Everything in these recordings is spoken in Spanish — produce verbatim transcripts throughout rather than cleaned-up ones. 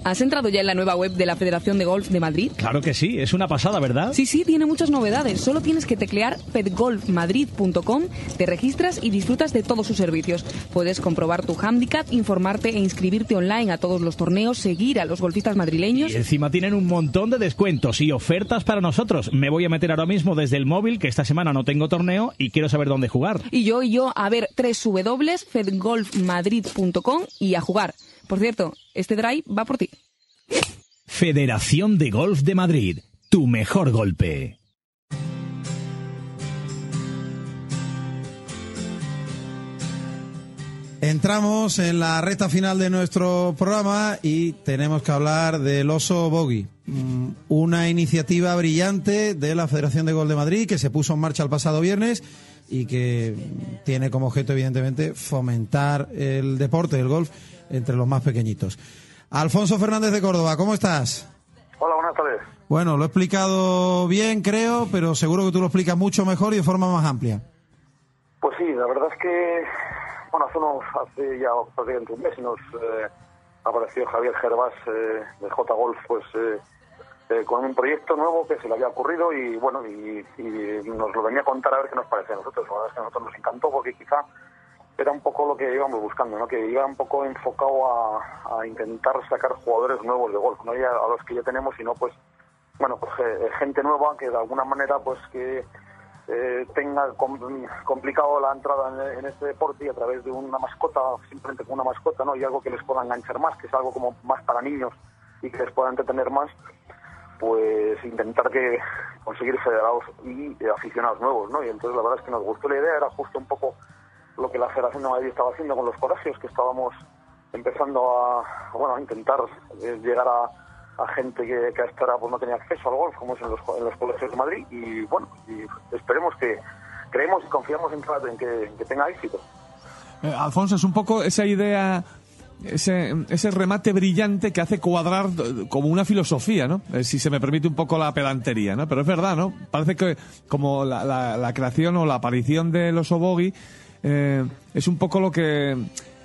¿Has entrado ya en la nueva web de la Federación de Golf de Madrid? Claro que sí, es una pasada, ¿verdad? Sí, sí, tiene muchas novedades. Solo tienes que teclear fedgolf madrid punto com, te registras y disfrutas de todos sus servicios. Puedes comprobar tu handicap, informarte e inscribirte online a todos los torneos, seguir a los golfistas madrileños. Y encima tienen un montón de descuentos y ofertas para nosotros. Me voy a meter ahora mismo desde el móvil, que esta semana no tengo torneo y quiero saber dónde jugar. Y yo, y yo, a ver, doble u doble u doble u punto fedgolf madrid punto com y a jugar. Por cierto, este drive va por ti. Federación de Golf de Madrid, tu mejor golpe. Entramos en la recta final de nuestro programa y tenemos que hablar del Oso Bogey, una iniciativa brillante de la Federación de Golf de Madrid que se puso en marcha el pasado viernes y que tiene como objeto, evidentemente, fomentar el deporte del golf entre los más pequeñitos. Alfonso Fernández de Córdoba, ¿cómo estás? Hola, buenas tardes. Bueno, lo he explicado bien, creo, pero seguro que tú lo explicas mucho mejor y de forma más amplia. Pues sí, la verdad es que, bueno, hace, unos, hace ya prácticamente un mes nos eh, apareció Javier Gervás eh, de J Golf, pues eh, eh, con un proyecto nuevo que se le había ocurrido y bueno, y, y nos lo venía a contar a ver qué nos parece a nosotros. La verdad es que a nosotros nos encantó porque quizá era un poco lo que íbamos buscando, ¿no? Que iba un poco enfocado a, a intentar sacar jugadores nuevos de golf, no ya a los que ya tenemos, sino pues, bueno, pues eh, gente nueva que de alguna manera pues que eh, tenga com complicado la entrada en, en este deporte y a través de una mascota, simplemente con una mascota, ¿no? Y algo que les pueda enganchar más, que es algo como más para niños y que les pueda entretener más, pues intentar que conseguir federados y eh, aficionados nuevos, ¿no? Y entonces la verdad es que nos gustó la idea, era justo un poco lo que la Federación de Madrid estaba haciendo con los colegios, que estábamos empezando a, bueno, a intentar eh, llegar a, a gente que, que hasta ahora pues, no tenía acceso al golf, como es en los, en los colegios de Madrid, y bueno, y esperemos que, creemos y confiamos en que, en que, en que tenga éxito. Eh, Alfonso, es un poco esa idea, ese, ese remate brillante que hace cuadrar como una filosofía, ¿no? Eh, si se me permite un poco la pedantería, ¿no? Pero es verdad, ¿no? Parece que como la, la, la creación o la aparición del Oso Bogey Eh, es un poco lo que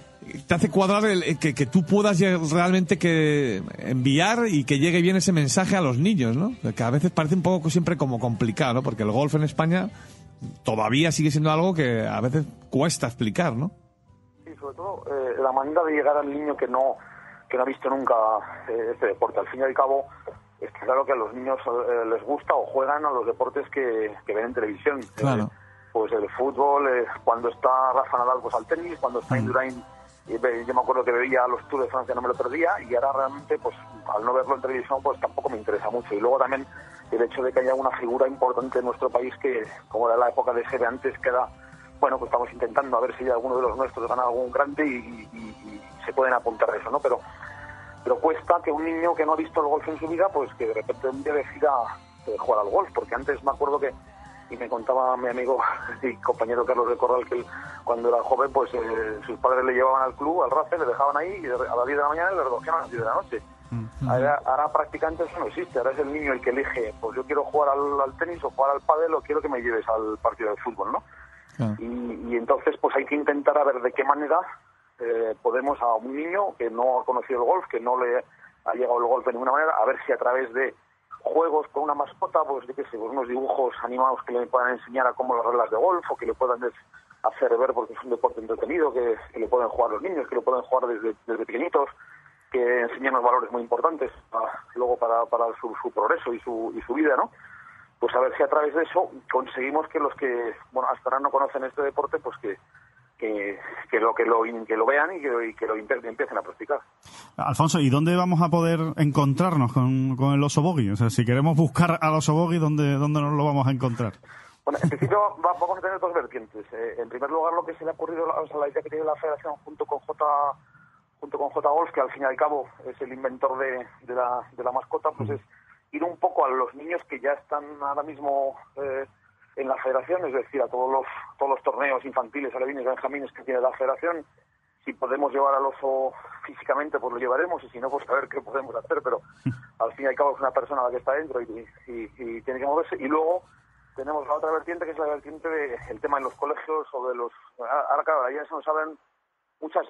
te hace cuadrar el, que, que tú puedas realmente que enviar y que llegue bien ese mensaje a los niños, ¿no? Que a veces parece un poco siempre como complicado, ¿no? Porque el golf en España todavía sigue siendo algo que a veces cuesta explicar, ¿no? Sí, sobre todo eh, la manera de llegar al niño que no que no ha visto nunca eh, este deporte. Al fin y al cabo, está claro que a los niños eh, les gusta o juegan a los deportes que, que ven en televisión. Claro. Eh, pues el fútbol, eh, cuando está Rafa Nadal pues al tenis, cuando está Indurain, eh, yo me acuerdo que veía los Tours de Francia, no me lo perdía, y ahora realmente pues al no verlo en televisión pues tampoco me interesa mucho. Y luego también el hecho de que haya una figura importante en nuestro país que, como era la época de Seve antes, que era, bueno, pues estamos intentando a ver si alguno de los nuestros gana algún grande y, y, y se pueden apuntar a eso, ¿no? Pero pero cuesta que un niño que no ha visto el golf en su vida, pues que de repente un día decida eh, jugar al golf, porque antes me acuerdo que, y me contaba mi amigo y compañero Carlos de Corral, que él, cuando era joven, pues eh, sus padres le llevaban al club, al RACE, le dejaban ahí y a las diez de la mañana le recogían a las diez de la noche. Uh-huh. Ahora, ahora prácticamente eso no existe, ahora es el niño el que elige, pues yo quiero jugar al, al tenis o jugar al pádel o quiero que me lleves al partido de fútbol, ¿no? Uh-huh. y, y entonces pues hay que intentar a ver de qué manera eh, podemos a un niño que no ha conocido el golf, que no le ha llegado el golf de ninguna manera, a ver si a través de juegos con una mascota, pues yo qué sé, pues unos dibujos animados que le puedan enseñar a cómo las reglas de golf o que le puedan hacer ver porque es un deporte entretenido, que, que le pueden jugar los niños, que lo pueden jugar desde, desde pequeñitos, que enseñan unos valores muy importantes para, luego para, para su, su progreso y su, y su vida, ¿no? Pues a ver si a través de eso conseguimos que los que, bueno, hasta ahora no conocen este deporte, pues que Que, que lo que lo que lo vean y que, y que lo empiecen a practicar. Alfonso, ¿y dónde vamos a poder encontrarnos con, con el Oso Bogey? O sea, si queremos buscar al Oso Bogey, ¿dónde, dónde nos lo vamos a encontrar? Bueno, en principio va, vamos a tener dos vertientes. Eh, en primer lugar, lo que se le ha ocurrido, o sea, la idea que tiene la Federación junto con J junto con J Golf, que al fin y al cabo es el inventor de, de, la, de la mascota, pues es ir un poco a los niños que ya están ahora mismo eh, en la federación, es decir, a todos los todos los torneos infantiles, alevines, benjamines que tiene la federación. Si podemos llevar al oso físicamente, pues lo llevaremos, y si no, pues a ver qué podemos hacer, pero al fin y al cabo es una persona la que está dentro y, y, y tiene que moverse. Y luego tenemos la otra vertiente, que es la vertiente del tema de los colegios o de los... Ahora, claro, ya se nos abren muchas vías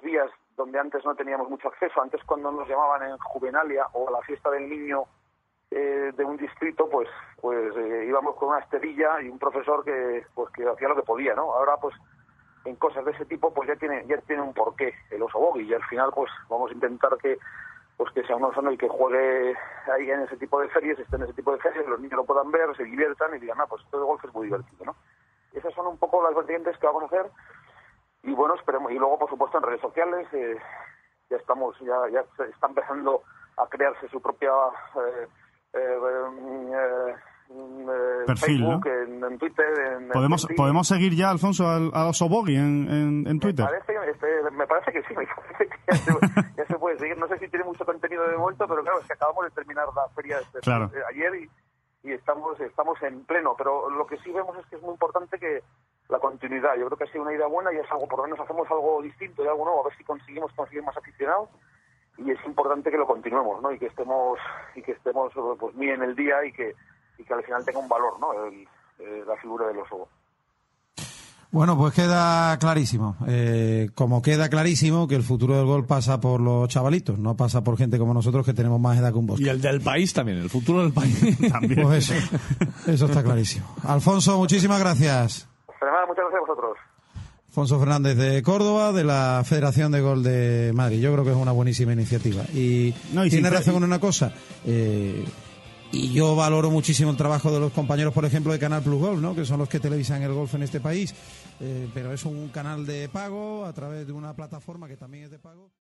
donde antes no teníamos mucho acceso. Antes, cuando nos llamaban en Juvenalia o a la fiesta del niño eh, de un distrito, pues pues eh, íbamos con una esterilla y un profesor que pues que hacía lo que podía, ¿no? Ahora, pues en cosas de ese tipo, pues ya tiene ya tiene un porqué el Oso Bogui, y al final, pues vamos a intentar que pues que sea un oso en el que juegue ahí en ese tipo de ferias, esté en ese tipo de ferias, los niños lo puedan ver, se diviertan y digan, ah, pues esto de golf es muy divertido, ¿no? Esas son un poco las vertientes que vamos a hacer. Y bueno, esperemos. Y luego, por supuesto, en redes sociales eh, ya estamos, ya ya se está empezando a crearse su propia eh, eh, eh, eh, perfil, Facebook, ¿no? en, en Twitter. En, ¿Podemos, en ¿Podemos seguir ya, Alfonso, al, al Oso Bogui en, en, en Twitter? Me parece, este, me parece que sí, me parece que ya se, ya se puede seguir. No sé si tiene mucho contenido de momento, pero claro, es que acabamos de terminar la feria este, Claro. eh, ayer y, y estamos estamos en pleno. Pero lo que sí vemos es que es muy importante que la continuidad. Yo creo que ha sido una idea buena y es algo, por lo menos hacemos algo distinto y algo nuevo, a ver si conseguimos conseguir más aficionados, y es importante que lo continuemos, ¿no? Y que estemos y que estemos pues muy en el día y que y que al final tenga un valor, ¿no? El, eh, la figura del oso. Bueno, pues queda clarísimo. Eh, como queda clarísimo que el futuro del golf pasa por los chavalitos, no pasa por gente como nosotros que tenemos más edad que un bosque. Y el del país también, el futuro del país. También. Pues eso, eso está clarísimo. Alfonso, muchísimas gracias. Fernando, muchas gracias a vosotros. Alfonso Fernández de Córdoba, de la Federación de Golf de Madrid. Yo creo que es una buenísima iniciativa. Y, No, y tiene sin- razón en una cosa. Eh, y yo valoro muchísimo el trabajo de los compañeros, por ejemplo, de Canal Plus Golf, ¿no? Que son los que televisan el golf en este país. Eh, pero es un canal de pago a través de una plataforma que también es de pago.